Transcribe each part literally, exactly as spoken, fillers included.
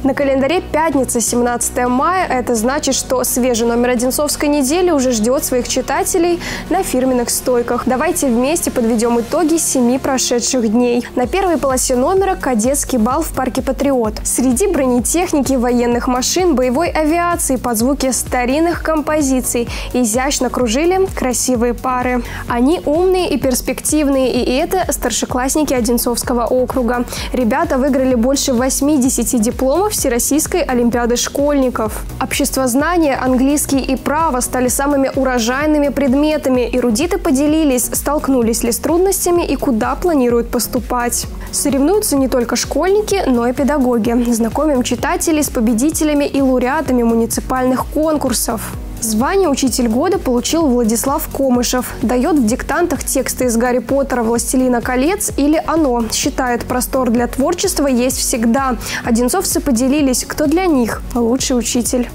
На календаре пятница, семнадцатое мая. Это значит, что свежий номер Одинцовской недели уже ждет своих читателей на фирменных стойках. Давайте вместе подведем итоги семи прошедших дней. На первой полосе номера кадетский бал в парке «Патриот». Среди бронетехники, военных машин, боевой авиации под звуки старинных композиций изящно кружили красивые пары. Они умные и перспективные, и это старшеклассники Одинцовского округа. Ребята выиграли больше восьмидесяти дипломов Всероссийской олимпиады школьников. Обществознание, английский и право стали самыми урожайными предметами. Эрудиты поделились, столкнулись ли с трудностями и куда планируют поступать. Соревнуются не только школьники, но и педагоги. Знакомим читателей с победителями и лауреатами муниципальных конкурсов. Звание «Учитель года» получил Владислав Комышев. Дает в диктантах тексты из «Гарри Поттера», «Властелина колец» или «Оно». Считает, простор для творчества есть всегда. Одинцовцы поделились, кто для них лучший учитель.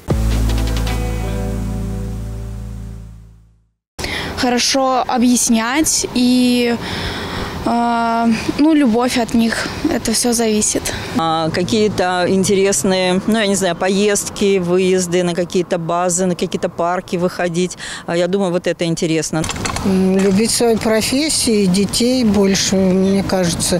Хорошо объяснять и э, ну, любовь от них. Это все зависит. А, какие-то интересные, ну, я не знаю, поездки, выезды на какие-то базы, на какие-то парки выходить. А, я думаю, вот это интересно. Любить свою профессию и детей больше, мне кажется.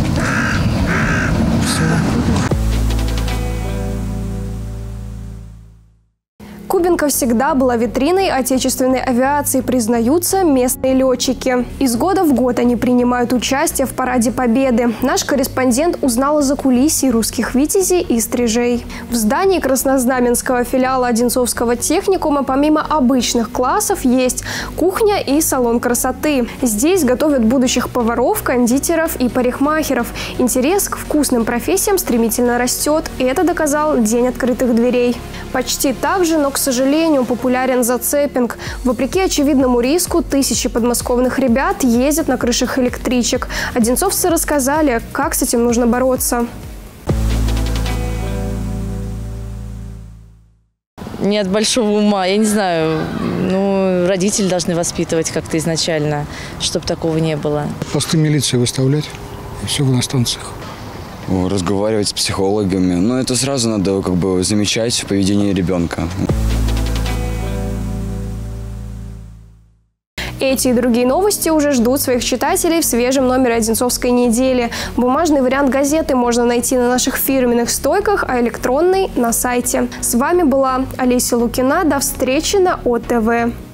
Кубинка всегда была витриной отечественной авиации, признаются местные летчики. Из года в год они принимают участие в Параде Победы. Наш корреспондент узнал о закулисье русских витязей и стрижей. В здании краснознаменского филиала Одинцовского техникума помимо обычных классов есть кухня и салон красоты. Здесь готовят будущих поваров, кондитеров и парикмахеров. Интерес к вкусным профессиям стремительно растет. И это доказал День открытых дверей. Почти так же, но, к сожалению, популярен зацепинг. Вопреки очевидному риску, тысячи подмосковных ребят ездят на крышах электричек. Одинцовцы рассказали, как с этим нужно бороться. Нет большого ума, я не знаю, ну, родители должны воспитывать как-то изначально, чтобы такого не было. Посты милиции выставлять, и все на станциях. Разговаривать с психологами. Но это сразу надо как бы замечать в поведении ребенка. Эти и другие новости уже ждут своих читателей в свежем номере Одинцовской недели. Бумажный вариант газеты можно найти на наших фирменных стойках, а электронный – на сайте. С вами была Олеся Лукина. До встречи на О Т В.